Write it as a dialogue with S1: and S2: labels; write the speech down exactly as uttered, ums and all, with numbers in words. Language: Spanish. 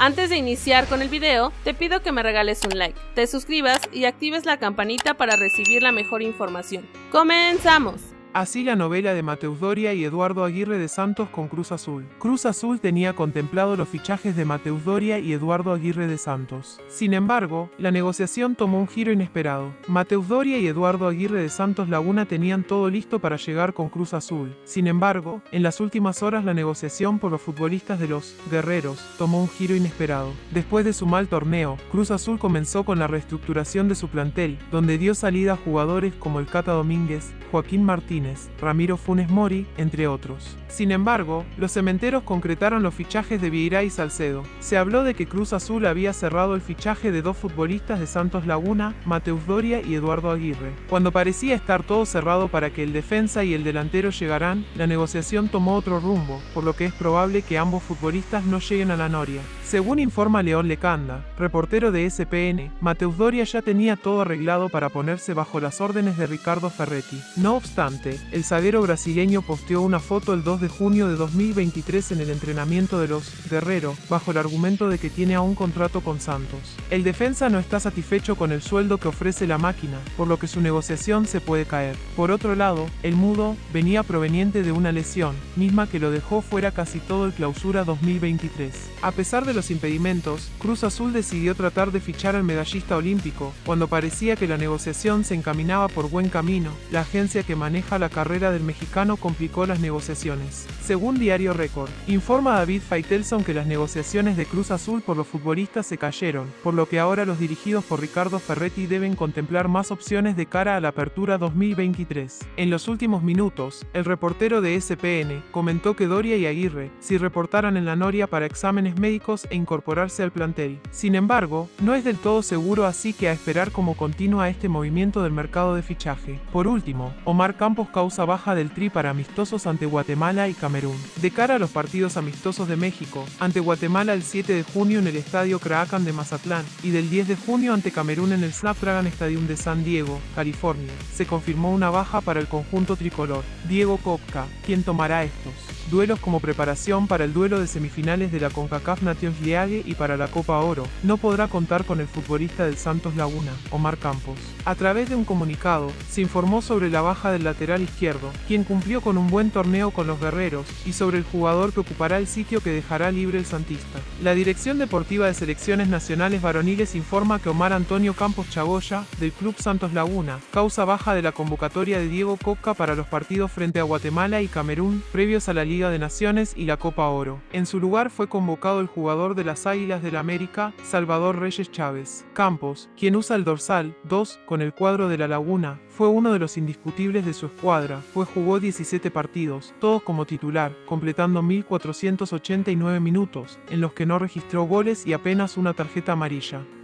S1: Antes de iniciar con el video, te pido que me regales un like, te suscribas y actives la campanita para recibir la mejor información. ¡Comenzamos!
S2: Así la novela de Mateus Doria y Eduardo Aguirre de Santos con Cruz Azul. Cruz Azul tenía contemplado los fichajes de Mateus Doria y Eduardo Aguirre de Santos. Sin embargo, la negociación tomó un giro inesperado. Mateus Doria y Eduardo Aguirre de Santos Laguna tenían todo listo para llegar con Cruz Azul. Sin embargo, en las últimas horas la negociación por los futbolistas de los guerreros tomó un giro inesperado. Después de su mal torneo, Cruz Azul comenzó con la reestructuración de su plantel, donde dio salida a jugadores como el Cata Domínguez, Joaquín Martínez, Ramiro Funes Mori, entre otros. Sin embargo, los cementeros concretaron los fichajes de Vieira y Salcedo. Se habló de que Cruz Azul había cerrado el fichaje de dos futbolistas de Santos Laguna, Mateus Doria y Eduardo Aguirre. Cuando parecía estar todo cerrado para que el defensa y el delantero llegaran, la negociación tomó otro rumbo, por lo que es probable que ambos futbolistas no lleguen a la noria. Según informa León Lecanda, reportero de S P N, Mateus Doria ya tenía todo arreglado para ponerse bajo las órdenes de Ricardo Ferretti. No obstante, el zaguero brasileño posteó una foto el dos de junio de dos mil veintitrés en el entrenamiento de los Guerrero, bajo el argumento de que tiene aún contrato con Santos. El defensa no está satisfecho con el sueldo que ofrece la máquina, por lo que su negociación se puede caer. Por otro lado, el mudo venía proveniente de una lesión, misma que lo dejó fuera casi todo el Clausura dos mil veintitrés. A pesar de los impedimentos, Cruz Azul decidió tratar de fichar al medallista olímpico. Cuando parecía que la negociación se encaminaba por buen camino, la agencia que maneja la carrera del mexicano complicó las negociaciones. Según Diario Récord, informa David Faitelson que las negociaciones de Cruz Azul por los futbolistas se cayeron, por lo que ahora los dirigidos por Ricardo Ferretti deben contemplar más opciones de cara a la apertura dos mil veintitrés. En los últimos minutos, el reportero de S P N comentó que Doria y Aguirre si reportaran en la noria para exámenes médicos e incorporarse al plantel. Sin embargo, no es del todo seguro, así que a esperar cómo continúa este movimiento del mercado de fichaje. Por último, Omar Campos causa baja del Tri para amistosos ante Guatemala y Camerún. De cara a los partidos amistosos de México, ante Guatemala el siete de junio en el Estadio Kraken de Mazatlán y del diez de junio ante Camerún en el Snapdragon Stadium de San Diego, California, se confirmó una baja para el conjunto tricolor. Diego Cocca, quien tomará estos duelos como preparación para el duelo de semifinales de la CONCACAF Nations League y para la Copa Oro, no podrá contar con el futbolista del Santos Laguna, Omar Campos. A través de un comunicado, se informó sobre la baja del lateral izquierdo, quien cumplió con un buen torneo con los guerreros, y sobre el jugador que ocupará el sitio que dejará libre el santista. La Dirección Deportiva de Selecciones Nacionales Varoniles informa que Omar Antonio Campos Chagoya, del Club Santos Laguna, causa baja de la convocatoria de Diego Cocca para los partidos frente a Guatemala y Camerún, previos a la Liga de Naciones y la Copa Oro. En su lugar fue convocado el jugador de las Águilas del América, Salvador Reyes Chávez. Campos, quien usa el dorsal dos con el cuadro de La Laguna, fue uno de los indiscutibles de su escuadra, pues jugó diecisiete partidos, todos como titular, completando mil cuatrocientos ochenta y nueve minutos, en los que no registró goles y apenas una tarjeta amarilla.